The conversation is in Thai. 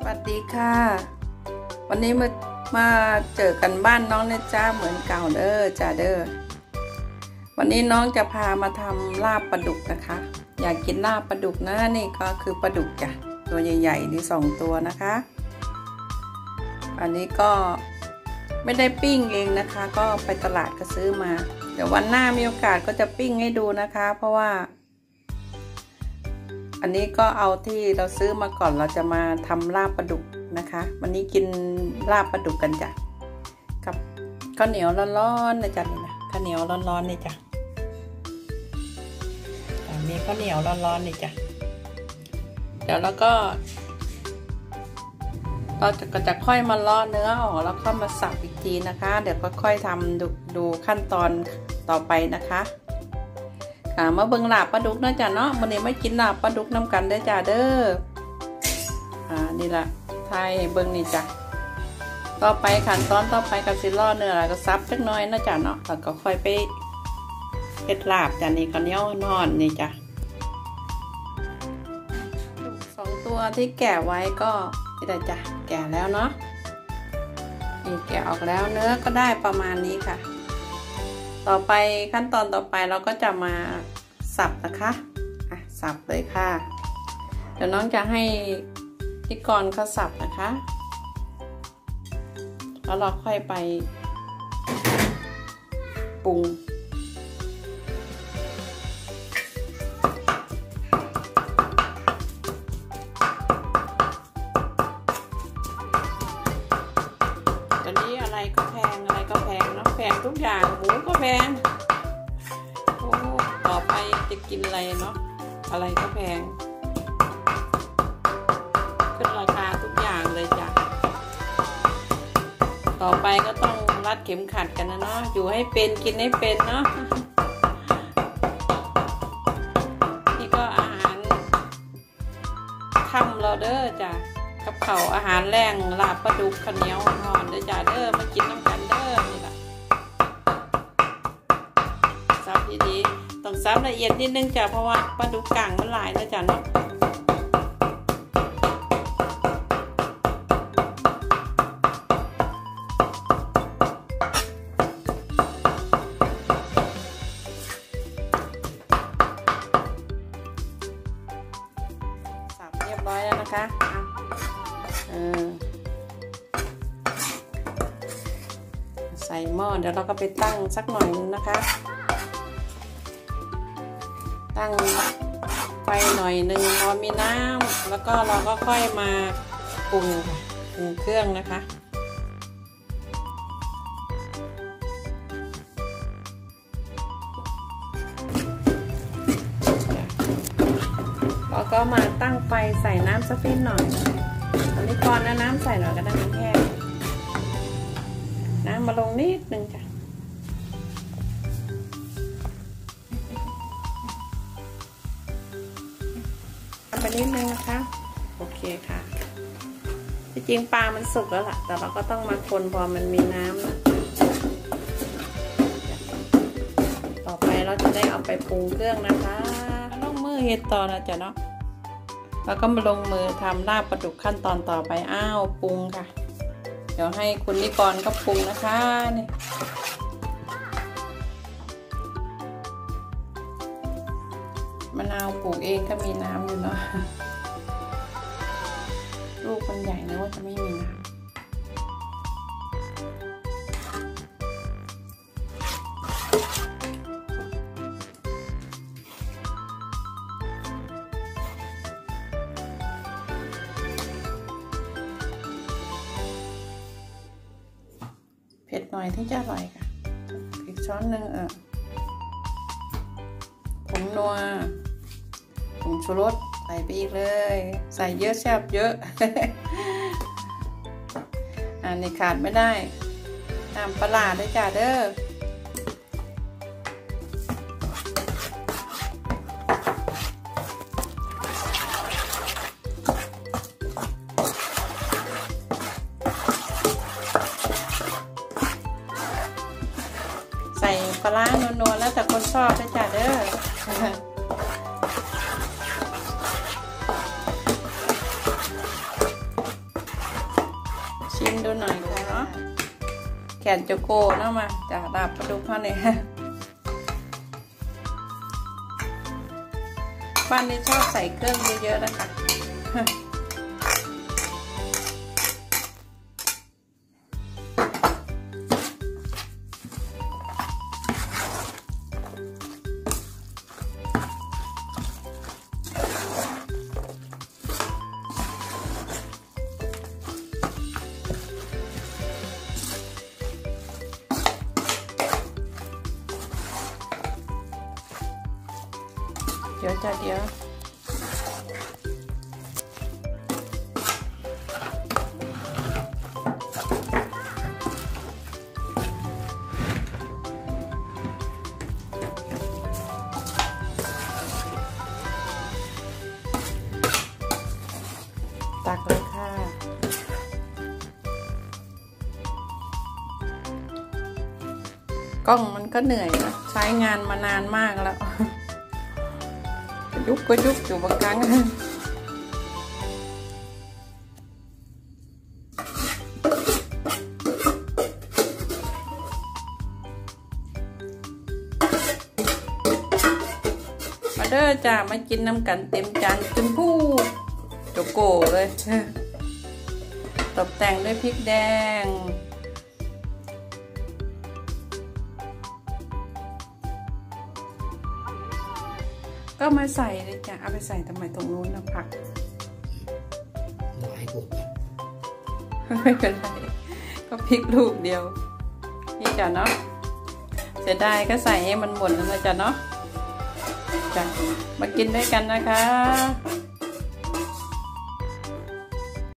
วัสดีค่ะวันนี้มาเจอกันบ้านน้องนะจ้าเหมือนเก่าเด้อจ้าเด้อวันนี้น้องจะพามาทำลาบปลาดุกนะคะอยากกินลาบปลาดุกนะนี่ก็คือปลาดุกจ้ะตัวใหญ่ๆนี่2 ตัวนะคะอันนี้ก็ไม่ได้ปิ้งเองนะคะก็ไปตลาดก็ซื้อมาเดี๋ยววันหน้ามีโอกาสก็จะปิ้งให้ดูนะคะเพราะว่าอันนี้ก็เอาที่เราซื้อมาก่อนเราจะมาทำลาบปลาดุกนะคะวันนี้กินลาบปลาดุกกันจ้ะกับข้าวเหนียวร้อนๆนะจ๊ะนี่นะข้าวเหนียวร้อนๆนี่จ้ะมีข้าวเหนียวร้อนๆนี่จ้ะเดี๋ยวแล้วก็เราจะค่อยมาเลาะเนื้อออกแล้วก็มาสับอีกทีนะคะเดี๋ยวก็ค่อยทำดูขั้นตอนต่อไปนะคะมาเบิ่งลาบปลาดุกนะจ๊ะเนาะวันนี้ไม่กินลาบปลาดุกน้ำกันได้จ้ะเด้อนี่ละไทยเบิ่งนี่จ้ะต่อไปขั้นตอนต่อไปกับสิล่อเนื้อแล้วก็ซับจักหน่อยนะจ๊ะเนาะแล้วก็ค่อยไปเฮ็ดลาบจ้ะนี่ข้าวเหนียวนอนนี่จ้ะ2 ตัวที่แกะไว้ก็ได้จ้ะแกะแล้วเนาะนี่แกะออกแล้วเนื้อก็ได้ประมาณนี้ค่ะต่อไปขั้นตอนต่อไปเราก็จะมาสับนะคะสับเลยค่ะเดี๋ยวน้องจะให้พี่กรณ์เขาสับนะคะแล้วเราค่อยไปปรุงตอนนี้อะไรก็แพงอะไรก็แพงเนาะแพงทุกอย่างหมูก็แพงโอ้ต่อไปจะกินอะไรเนาะอะไรก็แพงขึ้นราคาทุกอย่างเลยจ้ะต่อไปก็ต้องรัดเข็มขัดกันนะเนาะอยู่ให้เป็นกินให้เป็นเนาะนี่ก็อาหารค่ำเราเด้อจ้ะกับเขาอาหารแรงลาบปลาดุกข้าวเหนียวห่อนเด้อจ้ะเด้อมากินน้ำกันเด้อนี่แหละซับดีๆต้องซับละเอียดนิดนึงจ้ะเพราะว่าปลาดุกกลางมันหลายนะจ้ะเนาะสับเรียบร้อยแล้วนะคะใส่หม้อเดี๋ยวเราก็ไปตั้งสักหน่อยนึงนะคะตั้งไฟหน่อยนึงพอมีน้ำแล้วก็เราก็ค่อยมาปรุงค่ะปรุงเครื่องนะคะเราก็มาตั้งไฟใส่น้ำสักนิดหน่อยอันนี้ก่อนนะน้ำใส่หน่อยก็ได้มันแห้งน้ำมาลงนิดนึงจ้ะทำไปนิดนึงนะคะโอเคค่ะที่จริงปลามันสุกแล้วล่ะแต่เราก็ต้องมาคนพอมันมีน้ำนะต่อไปเราจะได้เอาไปปรุงเครื่องนะคะลงมือเฮ็ดต่อนะจ๊ะเนาะแล้วก็มาลงมือทำลาบปลาดุกขั้นตอนต่อไปปรุงค่ะเดี๋ยวให้คุณนิกรก็ปรุงนะคะนี่มะนาวปลูกเองก็มีน้ำอยู่เนาะลูกมันใหญ่นะว่าจะไม่มีน้ำเผ็ดหน่อยที่จะอร่อยค่ะอีกช้อนหนึ่งผงนัวผงชูรสใส่ไปอีกเลยใส่เยอะแซ่บเยอะ อันนี้ขาดไม่ได้น้ำปลาด้วยจ้าเด้อใส่ปลานัวๆแล้วแต่คนชอบด้วยจ้าเด้อ ในดูหน่อยค่ะเนาะแขนโจโก้เนาะมาจะลาบปลาดุกเขาเนี่ยบ้านนี้ชอบใส่เครื่องเยอะๆนะคะเดี๋ยวตักเลยค่ะกล้องมันก็เหนื่อยนะใช้งานมานานมากแล้วยุบก็ยุบอยู่บางครั้งมาเด้อจ้ามากินน้ำกันเต็มจานจนพูโจโก้เลยตกแต่งด้วยพริกแดงก็มาใส่เลยจ้ะเอาไปใส่ทำไมตรงนู้นนะผักหลายกว่าไม่เป็นไรก็พริกลูกเดียวนี่จ้ะเนาะเสียดายก็ใส่ให้มันหมดแล้วนะจ้ะเนาะจ้ะมากินด้วยกันนะคะ